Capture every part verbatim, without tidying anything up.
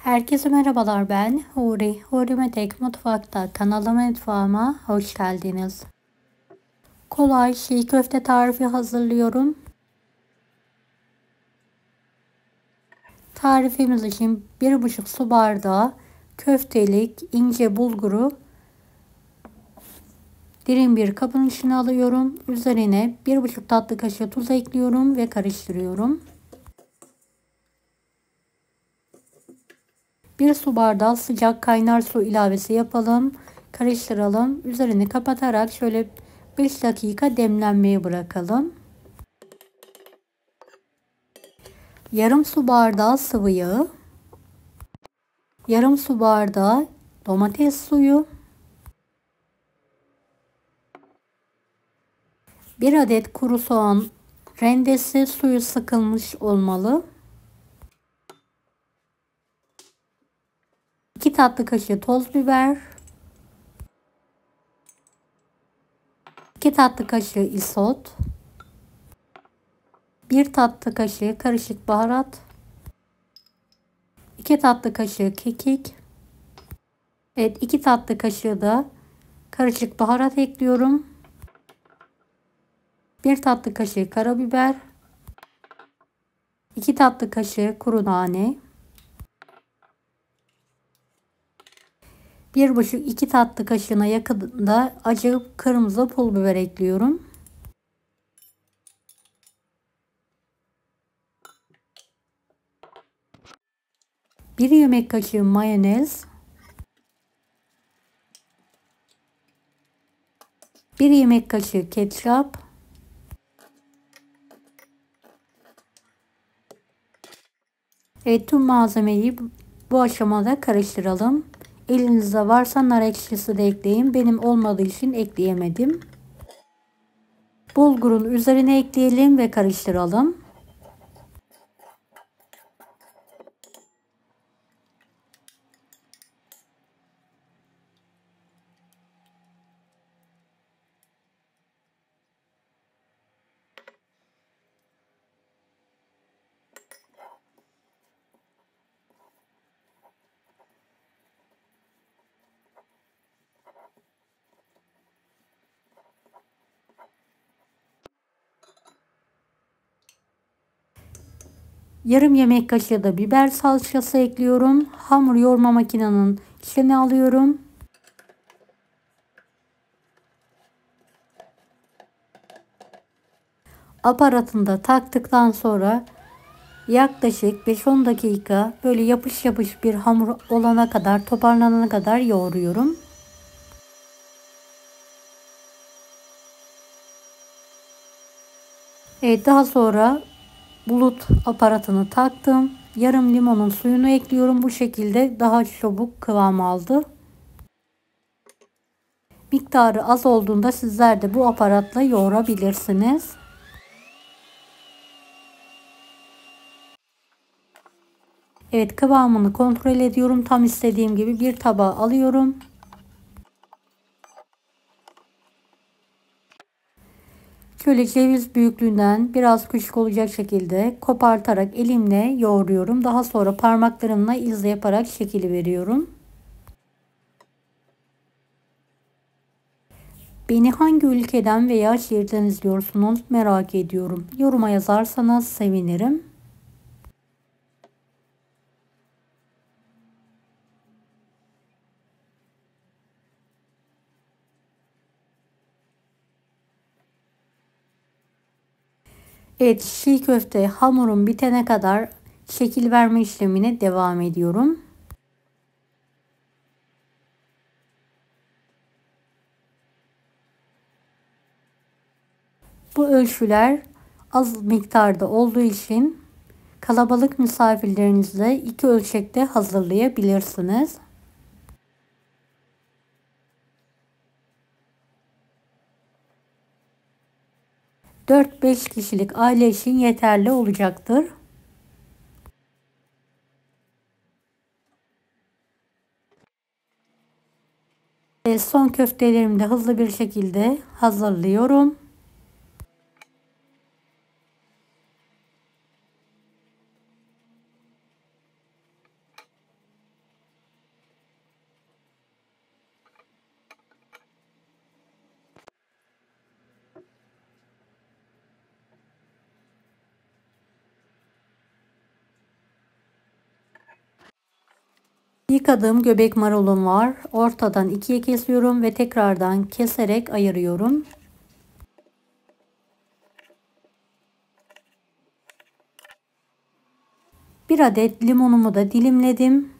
Herkese merhabalar, ben Huri. Huri Metek Mutfak'ta kanalıma, mutfağıma hoş geldiniz. Kolay çiğ köfte tarifi hazırlıyorum. Tarifimiz için bir buçuk su bardağı köftelik ince bulguru derin bir kabın içine alıyorum. Üzerine bir buçuk tatlı kaşığı tuz ekliyorum ve karıştırıyorum. Bir su bardağı sıcak kaynar su ilavesi yapalım. Karıştıralım. Üzerini kapatarak şöyle beş dakika demlenmeye bırakalım. Yarım su bardağı sıvı yağ. Yarım su bardağı domates suyu. Bir adet kuru soğan rendesi, suyu sıkılmış olmalı. iki tatlı kaşığı toz biber. iki tatlı kaşığı isot. bir tatlı kaşığı karışık baharat. iki tatlı kaşığı kekik. Evet, iki tatlı kaşığı da karışık baharat ekliyorum. bir tatlı kaşığı karabiber. iki tatlı kaşığı kuru nane. bir buçuk iki tatlı kaşığına yakında acı kırmızı pul biber ekliyorum. bir yemek kaşığı mayonez. bir yemek kaşığı ketçap. Evet, tüm malzemeyi bu aşamada karıştıralım. Elinizde varsa nar ekşisi de ekleyin. Benim olmadığı için ekleyemedim. Bulgurun üzerine ekleyelim ve karıştıralım. Yarım yemek kaşığı da biber salçası ekliyorum. Hamur yoğurma makinenin içine alıyorum. Aparatını da taktıktan sonra yaklaşık beş on dakika böyle yapış yapış bir hamur olana kadar, toparlanana kadar yoğuruyorum. Evet, daha sonra bulut aparatını taktım. Yarım limonun suyunu ekliyorum. Bu şekilde daha çabuk kıvam aldı. Miktarı az olduğunda sizler de bu aparatla yoğurabilirsiniz. Evet, kıvamını kontrol ediyorum. Tam istediğim gibi bir tabağa alıyorum. Şöyle ceviz büyüklüğünden biraz küçük olacak şekilde kopartarak elimle yoğuruyorum. Daha sonra parmaklarımla izle yaparak şekil veriyorum. Beni hangi ülkeden veya şehirden izliyorsunuz merak ediyorum. Yoruma yazarsanız sevinirim. Evet, çiğ köfte hamurum bitene kadar şekil verme işlemine devam ediyorum. Bu ölçüler az miktarda olduğu için kalabalık misafirlerinizle iki ölçekte hazırlayabilirsiniz. dört beş kişilik aile için yeterli olacaktır. Ve son köftelerimi de hızlı bir şekilde hazırlıyorum. Yıkadığım göbek marulum var. Ortadan ikiye kesiyorum ve tekrardan keserek ayırıyorum. Bir adet limonumu da dilimledim.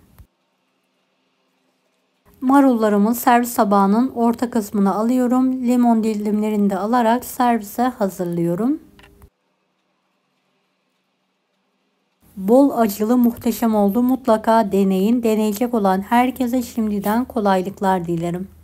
Marullarımı servis tabağının orta kısmına alıyorum. Limon dilimlerini de alarak servise hazırlıyorum. Bol acılı muhteşem oldu. Mutlaka deneyin. Deneyecek olan herkese şimdiden kolaylıklar dilerim.